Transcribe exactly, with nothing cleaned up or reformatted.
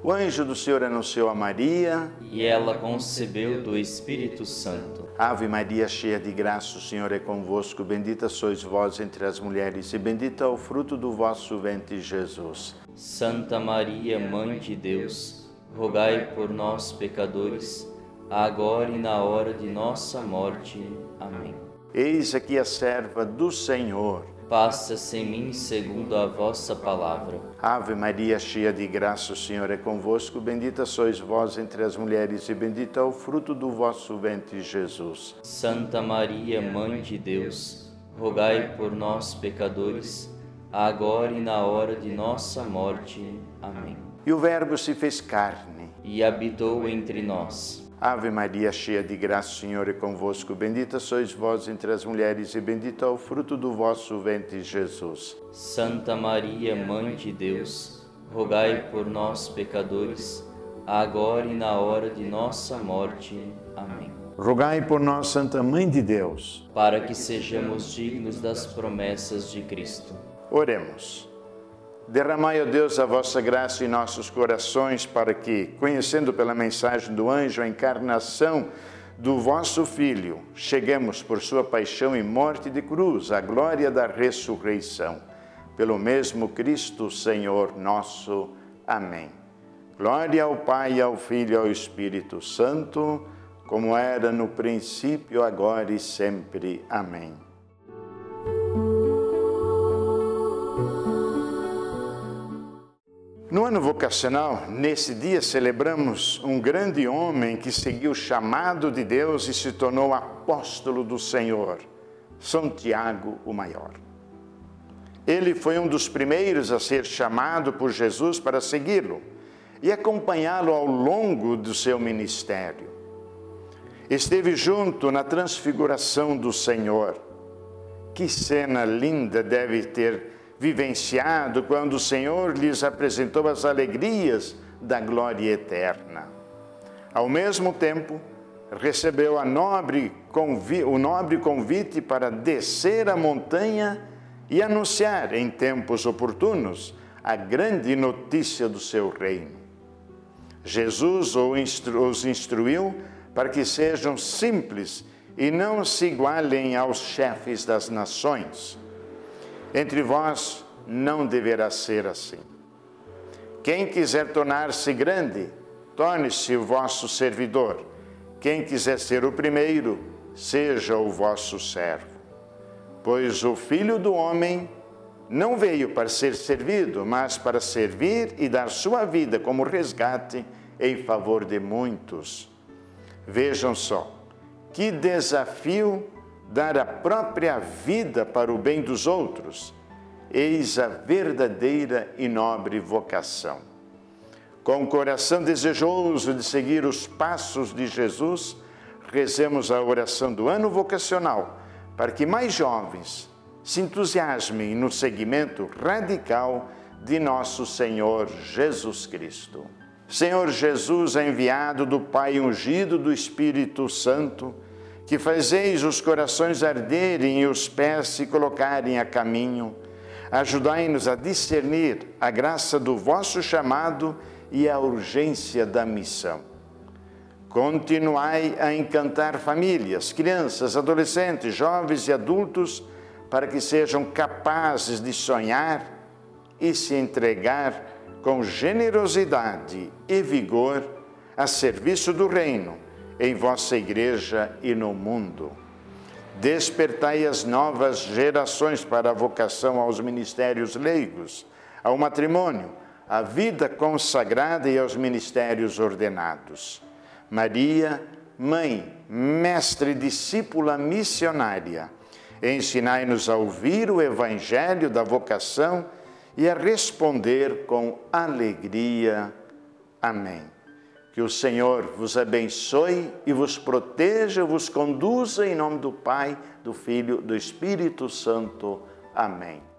O anjo do Senhor anunciou a Maria, e ela concebeu do Espírito Santo. Ave Maria, cheia de graça, o Senhor é convosco. Bendita sois vós entre as mulheres, e bendito é o fruto do vosso ventre, Jesus. Santa Maria, Mãe de Deus, rogai por nós, pecadores, agora e na hora de nossa morte. Amém. Eis aqui a serva do Senhor. Faça-se em mim segundo a vossa palavra. Ave Maria, cheia de graça, o Senhor é convosco. Bendita sois vós entre as mulheres, e bendito é o fruto do vosso ventre, Jesus. Santa Maria, Mãe de Deus, rogai por nós, pecadores, agora e na hora de nossa morte. Amém. E o Verbo se fez carne e habitou entre nós. Ave Maria, cheia de graça, o Senhor é convosco. Bendita sois vós entre as mulheres, e bendito é o fruto do vosso ventre, Jesus. Santa Maria, Mãe de Deus, rogai por nós, pecadores, agora e na hora de nossa morte. Amém. Rogai por nós, Santa Mãe de Deus, para que sejamos dignos das promessas de Cristo. Oremos. Derramai, ó Deus, a vossa graça em nossos corações, para que, conhecendo pela mensagem do anjo a encarnação do vosso Filho, cheguemos por sua paixão e morte de cruz à glória da ressurreição. Pelo mesmo Cristo, Senhor nosso. Amém. Glória ao Pai, ao Filho e ao Espírito Santo, como era no princípio, agora e sempre. Amém. No ano vocacional, nesse dia, celebramos um grande homem que seguiu o chamado de Deus e se tornou apóstolo do Senhor, São Tiago o Maior. Ele foi um dos primeiros a ser chamado por Jesus para segui-lo e acompanhá-lo ao longo do seu ministério. Esteve junto na transfiguração do Senhor. Que cena linda deve ter vivenciado quando o Senhor lhes apresentou as alegrias da glória eterna. Ao mesmo tempo, recebeu a nobre convi- o nobre convite para descer a montanha e anunciar em tempos oportunos a grande notícia do seu reino. Jesus os instruiu para que sejam simples e não se igualem aos chefes das nações. Entre vós não deverá ser assim. Quem quiser tornar-se grande, torne-se o vosso servidor. Quem quiser ser o primeiro, seja o vosso servo. Pois o Filho do Homem não veio para ser servido, mas para servir e dar sua vida como resgate em favor de muitos. Vejam só, que desafio dar a própria vida para o bem dos outros. Eis a verdadeira e nobre vocação. Com o coração desejoso de seguir os passos de Jesus, rezemos a oração do ano vocacional, para que mais jovens se entusiasmem no seguimento radical de nosso Senhor Jesus Cristo. Senhor Jesus, enviado do Pai ungido do Espírito Santo, que fazeis os corações arderem e os pés se colocarem a caminho, ajudai-nos a discernir a graça do vosso chamado e a urgência da missão. Continuai a encantar famílias, crianças, adolescentes, jovens e adultos, para que sejam capazes de sonhar e se entregar com generosidade e vigor a serviço do reino, em vossa igreja e no mundo. Despertai as novas gerações para a vocação aos ministérios leigos, ao matrimônio, à vida consagrada e aos ministérios ordenados. Maria, Mãe, Mestre e discípula missionária, ensinai-nos a ouvir o Evangelho da vocação e a responder com alegria. Amém. Que o Senhor vos abençoe e vos proteja, vos conduza em nome do Pai, do Filho e do Espírito Santo. Amém.